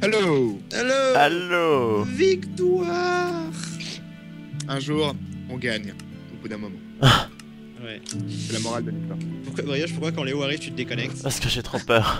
Hello. Hello. Allô. Victoire. Un jour, on gagne, au bout d'un moment. Ouais. C'est la morale de l'histoire. Pourquoi, Brioche, pourquoi quand Léo arrive, tu te déconnectes? Parce que j'ai trop peur.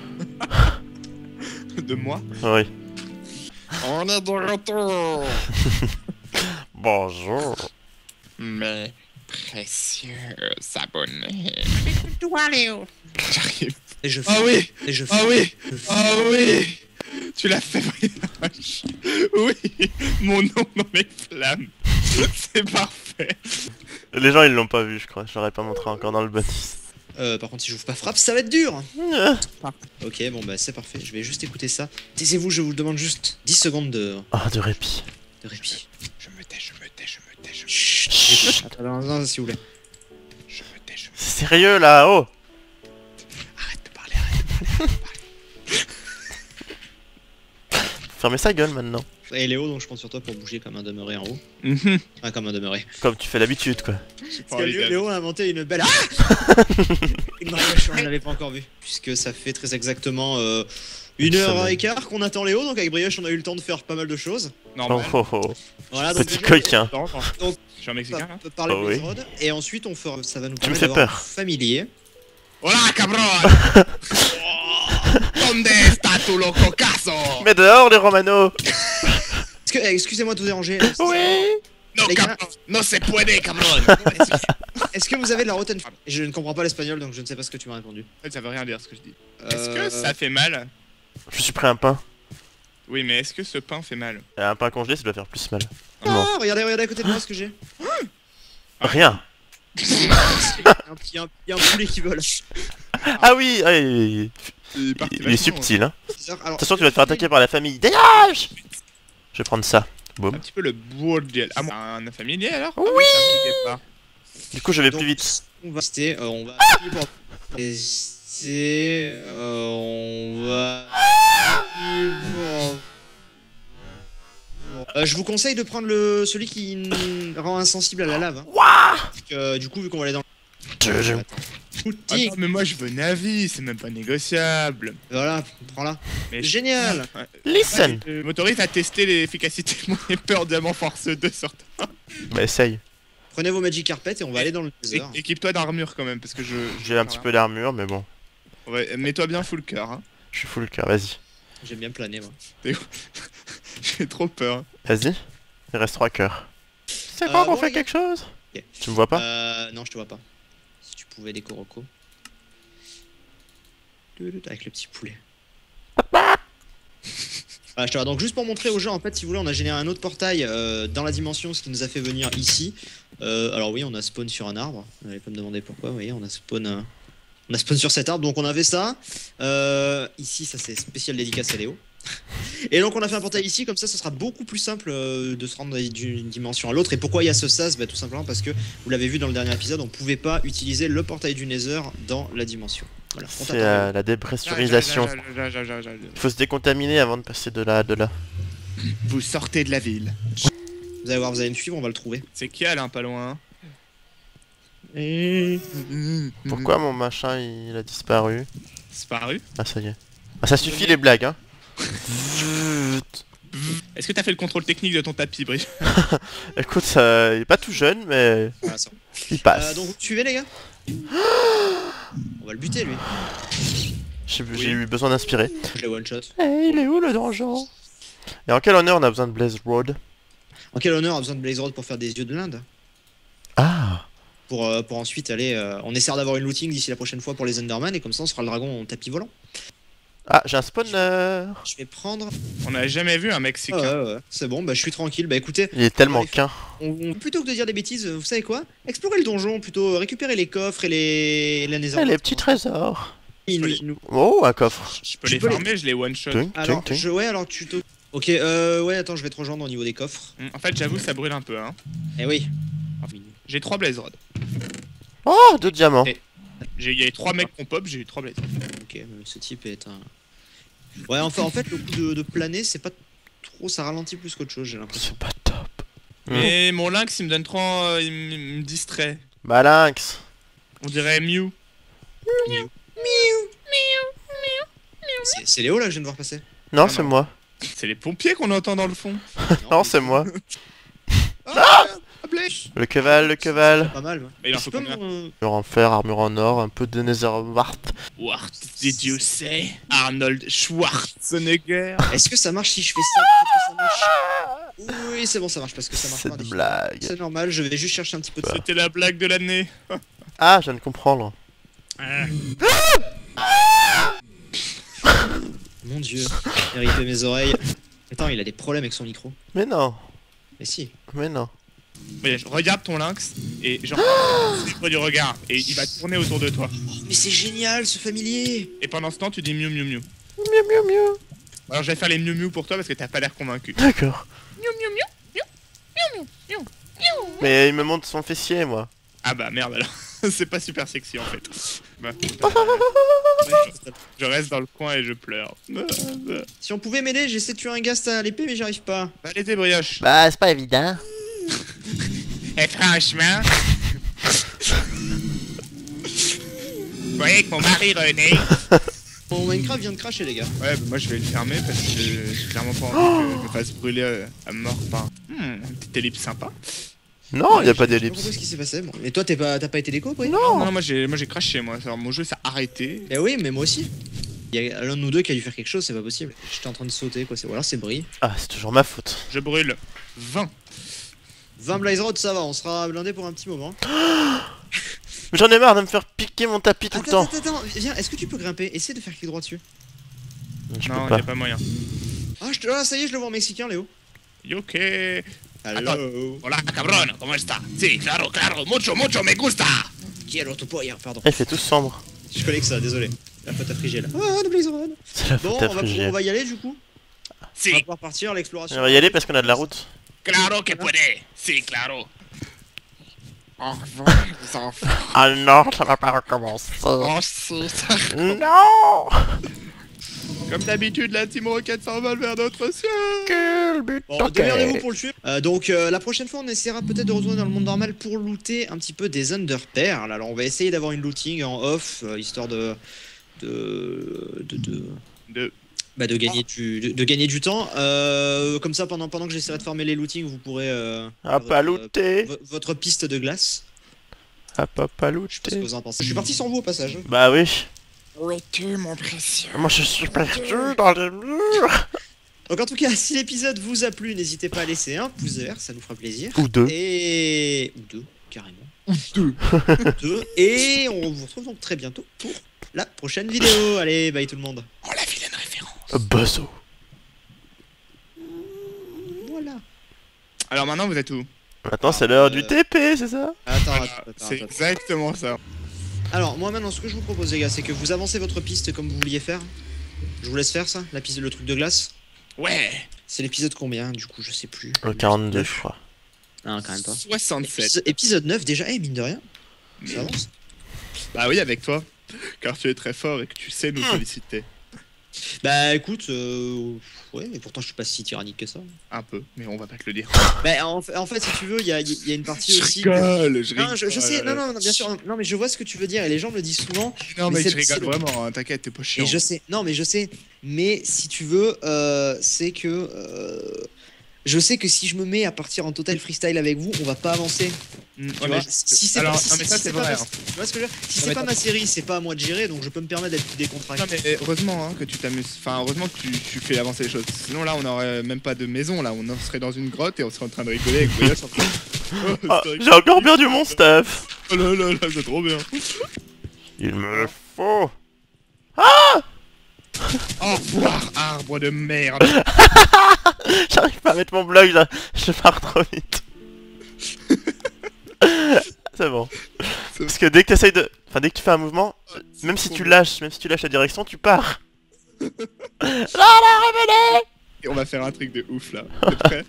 De moi? Oui. On est de retour. Bonjour. Mes précieux abonnés. Toi, Léo. J'arrive. Et je Ah oui. Et je Ah oui. Ah oui. Tu l'as fait, Brioche. Oui. Mon nom dans les flammes. C'est parfait. Les gens ils l'ont pas vu je crois, je l'aurais pas montré encore dans le bonus. Par contre, si j'ouvre pas frappe, ça va être dur. Ah Ok, bon bah c'est parfait. Je vais juste écouter ça. Taisez-vous, je vous demande juste 10 secondes de de répit. répit. Je me tais, je me tais, je me tais, je me tais. Chut. Attends, non, s'il vous plaît. Je me tais, je me tais. C'est sérieux là, oh. Arrête de parler, arrête de parler. Fermez sa gueule maintenant. Et Léo, donc je compte sur toi pour bouger comme un demeuré en haut. Ah, comme un demeuré. Comme tu fais l'habitude quoi. Parce que Léo a inventé une belle. Ah une Brioche, on ne l'avait pas encore vu. Puisque ça fait très exactement 1h15 qu'on attend Léo, donc avec Brioche on a eu le temps de faire pas mal de choses. Oh Normal. oh oh. Voilà, donc Petit déjà, coquin. Donc, Donc, je suis un Mexicain là. on peut parler Oh de oui. Blaze Road, et ensuite on fera, ça va nous Tu me permettre fais d'avoir peur. un familier. Hola, cabrón. Donde está tu loco caso? Mais dehors les Romano. Excusez-moi de vous déranger. Oui. No, Les gars. cabrón. No se puede, cabrón. Est-ce que vous avez de la rotten? Je ne comprends pas l'espagnol donc je ne sais pas ce que tu m'as répondu. Ça veut rien dire ce que je dis. Est-ce que ça fait mal? Je me suis pris un pain. Oui, mais est-ce que ce pain fait mal? Et un pain congelé ça doit faire plus mal. Non. Ah, regardez à côté de moi ce que j'ai. Rien. Il y a un poulet qui vole. Ah oui, ah, il est subtil hein. Alors, Attention tu vas te faire attaquer par la famille. Dégage. Je vais prendre ça. Boum. Un petit peu le bordel. Ah, bon, un familier alors? Oui. Ah, Du coup je vais donc, plus vite. On va tester, on va tester, on va. Je vous conseille de prendre celui qui rend insensible à la lave. Hein. Parce que, du coup, vu qu'on va aller dans le. Attends. Footing. mais moi je veux Navi, c'est même pas négociable. Voilà, prends-la. Mais Génial. Ouais. Listen. Je m'autorise à tester l'efficacité de mon épeur Diamant Force 2 sur toi. Bah essaye. Prenez vos Magic Carpet et on va aller dans le désert. Équipe-toi d'armure quand même, parce que J'ai un petit peu d'armure mais bon. Ouais, mets-toi bien full cœur. Hein. Je suis full cœur, vas-y. J'aime bien planer, moi. J'ai trop peur. Vas-y. Il reste 3 cœurs. C'est quoi qu'on bon, fait les gars. quelque chose? Ok. Tu me vois pas? Non, je te vois pas. Si tu pouvais des Koroko. Avec le petit poulet. Voilà, je te vois. Donc juste pour montrer aux gens, en fait, si vous voulez, on a généré un autre portail dans la dimension, ce qui nous a fait venir ici. Alors oui, on a spawn sur un arbre. Vous n'allez pas me demander pourquoi, vous voyez, on a spawn sur cet arbre, donc on avait ça. Ici, ça c'est spécial dédicace à Léo. Et donc on a fait un portail ici, comme ça sera beaucoup plus simple de se rendre d'une dimension à l'autre. Et pourquoi il y a ce sas? Tout simplement parce que, vous l'avez vu dans le dernier épisode, on pouvait pas utiliser le portail du Nether dans la dimension. Voilà, on C'est t'attend. la dépressurisation. Il faut se décontaminer avant de passer de là à de là. Vous sortez de la ville. Vous allez voir, vous allez me suivre, on va le trouver. C'est qui là, pas loin? Pourquoi mon machin il a disparu? Disparu? Ah ça y est. Ah ça suffit les blagues hein. Est-ce que t'as fait le contrôle technique de ton tapis, Brie? Écoute, il est pas tout jeune mais Voilà, ça. il passe. Donc vous me suivez les gars? On va le buter lui. J'ai eu besoin d'inspirer. Je l'ai one shot. Eh, il est où le donjon? Et en quel honneur on a besoin de Blaze Road? En quel honneur a besoin de Blaze Road pour faire des yeux de l'Inde? Ah. Pour ensuite aller... on essaiera d'avoir une looting d'ici la prochaine fois pour les Enderman et comme ça on sera le dragon en tapis volant. Ah, j'ai un spawner. Je vais prendre... On n'a jamais vu un Mexicain. Ouais. C'est bon, bah je suis tranquille. Bah écoutez, Il est tellement Ouais, qu'un. plutôt que de dire des bêtises, vous savez quoi? Explorer le donjon, plutôt récupérer les coffres et la nether. Eh, les petits trésors. Il nous- Oh, un coffre. Je peux Tu les peux les- farmer, je les one shot. Tung, Alors, tung, tung. ouais, alors tu te... Ok, ouais, attends, je vais te rejoindre au niveau des coffres. En fait, j'avoue, ça brûle un peu. Hein. Eh oui. J'ai 3 Blaze Rod. Oh, 2 diamants. Et- Il y a 3 mecs qu'on pop, j'ai eu 3 Blaze Rod. Ok, ce type est un... Ouais, enfin, en fait, le coup de planer, c'est pas trop... Ça ralentit plus qu'autre chose, j'ai l'impression. C'est pas top. Mais mon lynx, il me donne trop. Il me distrait. Bah lynx. On dirait Mew. C'est Léo, là, que je viens de voir passer. Non, Ah, c'est non. moi. C'est les pompiers qu'on entend dans le fond. Non, c'est moi. Ah, la blèche. Le cheval, le cheval. Pas mal. Ouais. Mais il en Tu faut peux combien? Armure en fer, armure en or, un peu de Netherwart. What did you say? Arnold Schwarzenegger. Est-ce que ça marche si je fais ça? Peut-être que ça marche. Oui, c'est bon, ça marche parce que ça marche C'est pas. de définitivement. blague. C'est normal, je vais juste chercher un petit peu de ça. C'était la blague de l'année. Ah, je viens de comprendre. Ah. Mon dieu, RIP mes oreilles. Attends, il a des problèmes avec son micro. Mais non, Mais si. mais non. Mais regarde ton lynx et genre suivre du regard et il va tourner autour de toi. Mais c'est génial ce familier. Et pendant ce temps tu dis miou miou miou. Mieux, mieux, mieux. Alors je vais faire les miou miou pour toi parce que t'as pas l'air convaincu. D'accord. Miou miou miou miou miou miou miou. Mais il me montre son fessier, moi. Ah bah merde alors. C'est pas super sexy en fait. Bah, je reste dans le coin et je pleure. Si on pouvait m'aider, j'essaie de tuer un gast à l'épée mais j'y arrive pas. Allez tes brioches. Bah, c'est pas évident. Et franchement... Vous voyez que mon mari René... Mon Minecraft vient de cracher les gars. Ouais, bah moi je vais le fermer parce que j'ai clairement pas envie que je me fasse brûler à mort par... une petite ellipse sympa. Non, y a pas J'ai pas d'ellipse. compris ce qui s'est passé. Bon. Et toi t'as pas été déco après? Non, moi j'ai craché moi. Alors, mon jeu s'est arrêté. Eh oui, mais moi aussi. Il y a l'un de nous deux qui a dû faire quelque chose, c'est pas possible. J'étais en train de sauter quoi, ou alors c'est Brie. Ah, c'est toujours ma faute. Je brûle 20. 20 Blaze Rod, ça va, on sera blindé pour un petit moment. Mais j'en ai marre de me faire piquer mon tapis tout le temps. Attends, viens, est-ce que tu peux grimper? Essaye de faire clic droit dessus. Je Non, peux y a pas. pas moyen. Ah, ça y est, je le vois en mexicain, Léo. Ok. Hello. Hola cabrón, ¿cómo está? Sí, claro, claro, mucho, mucho me gusta. Quiero tu polla, pardon. Ah, il fait tout sombre. Je connais que ça, désolé. La faute à Frigel. Ah, de Blaze Rod. C'est la Bon, faute à on Frigel. va y aller du coup. On va Si, pouvoir partir à l'exploration. On va y aller parce qu'on a de la route. claro que puede. Si, claro. Au revoir, les enfants. Ah non, ça va pas recommencer. Oh, si, ça... Non. Comme d'habitude, la Team Rocket s'envole vers notre ciel. Quel but. Bon, démerdez-vous pour le tuer. Donc la prochaine fois, on essaiera peut-être de retourner dans le monde normal pour looter un petit peu des Underpearls. Alors on va essayer d'avoir une looting en off, histoire de gagner du temps. Comme ça, pendant que j'essaierai de farmer les lootings, vous pourrez Ah, pas looter. votre piste de glace. Ah, pas Je sais pas ce looter. que vous en pensez. Je suis parti sans vous au passage. Bah oui. Où es-tu, mon précieux? Moi je suis perdu dans les murs. Donc en tout cas, si l'épisode vous a plu, n'hésitez pas à laisser un pouce vert, ça nous fera plaisir. Ou deux. Et... Ou deux, carrément. Ou deux. Deux. Et on vous retrouve donc très bientôt pour la prochaine vidéo. Allez, bye tout le monde. Oh, la vilaine référence. Buzzo. Voilà. Alors maintenant, vous êtes où? Maintenant c'est l'heure du TP, c'est ça? Attends. C'est exactement ça. Alors, moi maintenant, ce que je vous propose, les gars, c'est que vous avancez votre piste comme vous vouliez faire. Je vous laisse faire ça, la piste, le truc de glace. Ouais. C'est l'épisode combien, du coup, je sais plus. Le 42, je crois. Non, quand même pas. 67. Épisode 9, déjà, mine de rien. Ça avance. Bah oui, avec toi. Car tu es très fort et que tu sais nous solliciter. Bah écoute, ouais, mais pourtant je suis pas si tyrannique que ça. Un peu, mais on va pas te le dire. Bah en fait, si tu veux, il y a une partie aussi. Je rigole. Non, je sais, non, bien sûr, non, mais je vois ce que tu veux dire et les gens me le disent souvent. Non, mais Mais je c'est- rigole vraiment, hein, t'inquiète, t'es pas chiant. Et je sais, non, mais je sais, mais si tu veux, c'est que je sais que si je me mets à partir en total freestyle avec vous, on va pas avancer. Mm, Tu ouais, vois, mais si c'est alors, pas, non, mais ça, si c'est pas vrai, ma- hein. tu vois ce que je veux dire. Si Non, c'est mais pas ma série, c'est pas à moi de gérer, donc je peux me permettre d'être plus décontracté. Non, mais heureusement hein, que tu t'amuses. Enfin, heureusement que tu fais avancer les choses. Sinon, là, on aurait même pas de maison. Là, on serait dans une grotte et on serait en train de rigoler avec Brioche en train de- Oh, Ah, c'est j'ai encore perdu mon stuff. Oh là là là, c'est trop bien. Il me le faut. Au revoir, arbre de merde. J'arrive pas à mettre mon bloc, je pars trop vite. C'est bon. Parce que dès que t'essayes de... Enfin, dès que tu fais un mouvement, même si tu lâches la direction, tu pars. Là, là, revenez. Et on va faire un truc de ouf là. T'es prêt?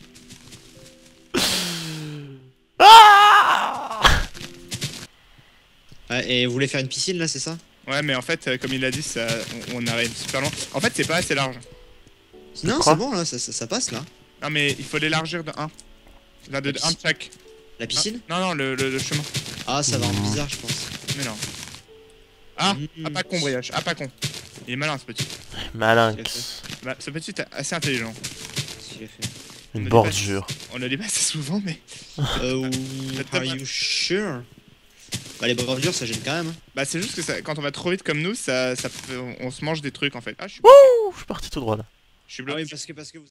Ah. Ouais, et vous voulez faire une piscine là, c'est ça? Ouais, mais en fait, comme il l'a dit, ça, on arrive super loin. En fait, c'est pas assez large. Non, crois c'est bon là, ça passe là. Non, mais il faut l'élargir de 1. Là, de 1 de chaque. La piscine? Non, le chemin. Ah, ça va rendre bizarre, je pense. Mais non. Ah, Mm. ah pas con, Brioche. Ah, pas con. Il est malin ce petit. Malinx. Bah, ce petit est assez intelligent. Qu'est-ce qu'il a fait? Une On bordure. On le dit pas assez souvent, mais. Are you sure? Bah, les bordures, ça gêne quand même. Bah, c'est juste que ça, quand on va trop vite comme nous, on se mange des trucs en fait. Ah, Ouh, je suis parti tout droit là. je suis Ah bloqué. oui, parce que vous